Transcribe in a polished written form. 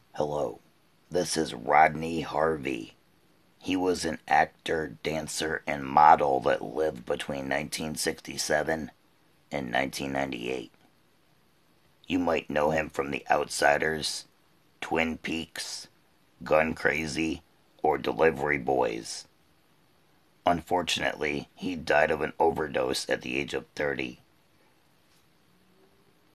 Hello, this is Rodney Harvey. He was an actor, dancer, and model that lived between 1967 and 1998. You might know him from The Outsiders, Twin Peaks, Gun Crazy, or Delivery Boys. Unfortunately, he died of an overdose at the age of 30.